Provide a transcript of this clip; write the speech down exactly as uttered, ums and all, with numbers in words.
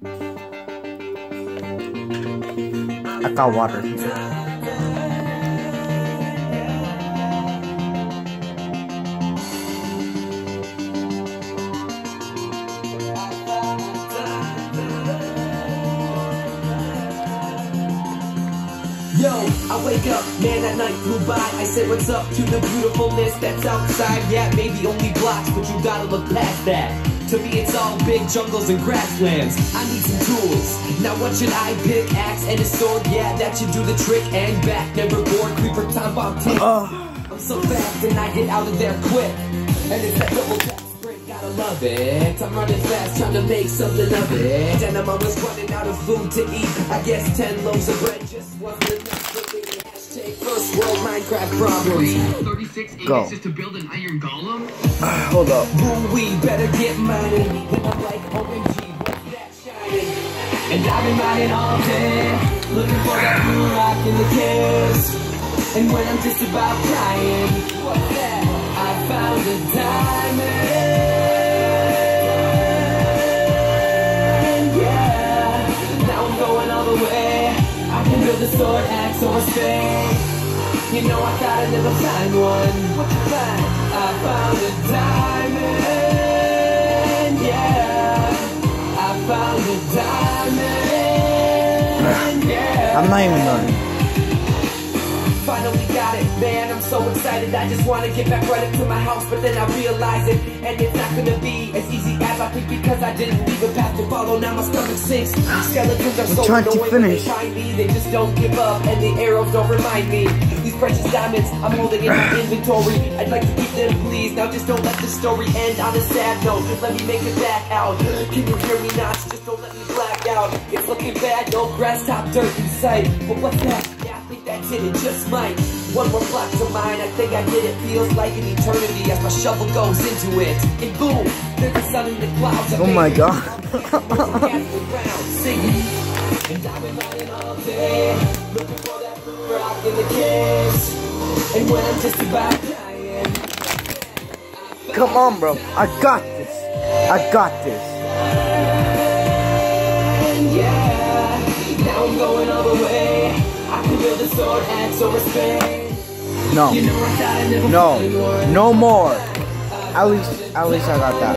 I got water here. Yo, I wake up, man, that night flew by. I said what's up to the beautifulness that's outside. Yeah, maybe only blocks, but you gotta look past that. To me it's all big jungles and grasslands. I need some tools. Now what should I pick? Axe and a sword, yeah, that should do the trick. And back, never bored, creeper time bomb tick. Oh. I'm so fast and I get out of there quick. And it's that double tap sprint, gotta love it. I'm running fast, trying to make something of it. And I'm always running out of food to eat. I guess ten loaves of bread just wasn't enough for me. Hashtag first world Minecraft problems. thirty-six Go. ingots just to build an iron golem? Uh, hold up. Ooh, we better get mining. And I'm like, O M G, what's that shining? And I've been mining all day, looking for that blue rock in the caves. And when I'm just about crying, what's that? I found a diamond. Yeah, now I'm going all the way. I can build a sword, axe, or a spade. You know I thought I'd never find one. What you find? I found a diamond. Yeah, I found a diamond. Yeah, I'm not even done. finally got it, man, I'm so excited. I just wanna get back right up to my house, but then I realize it, and it's not gonna be as easy as I think, because I didn't leave a path to follow. Now my stomach sinks. Skeletons are so trying to annoying when they finish. find me. They just don't give up, and the arrows don't remind me. These precious diamonds I'm holding in my inventory, I'd like to keep them, please. Now just don't let the story end on a sad note. Let me make it back out. Can you hear me, Notch? Just don't let me black out. It's looking bad, no grass, top dirt in sight. But what's that? Yeah, I think that's it, it just might. One more block to mine, I think I get it. Feels like an eternity as my shovel goes into it. And boom, there's the sun in the clouds. Oh my god. Singing. And I've been mining all day, looking for that blue rock in the caves. And when I'm just about dying, Come on, bro. I got this. I got this. yeah, now I'm going all the way. I can build a sword, axe, or a spade. No. You know I thought I'd never No. find one. No more. At least, at least I got that.